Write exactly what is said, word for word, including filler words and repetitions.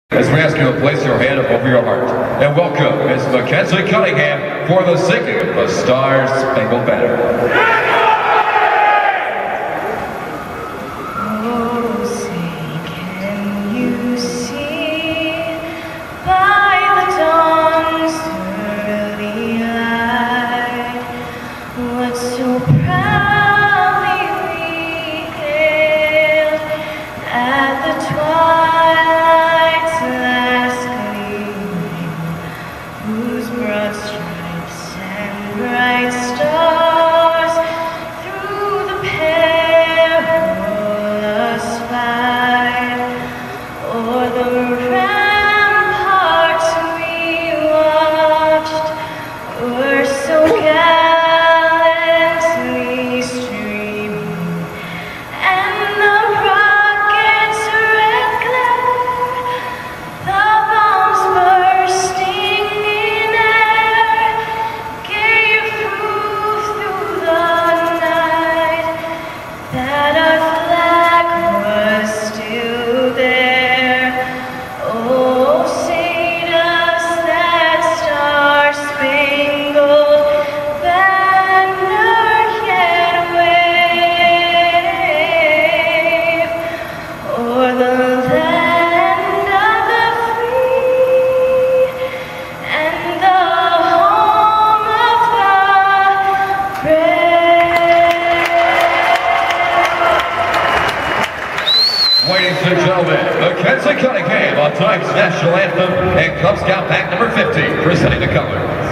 As we ask you to place your hand over your heart and welcome Miss Mackenzie for the singing of the Star Spangled Banner. Ladies and gentlemen, Mackenzie on tonight's National Anthem and Cub Scout Pack number fifty, presenting the colors.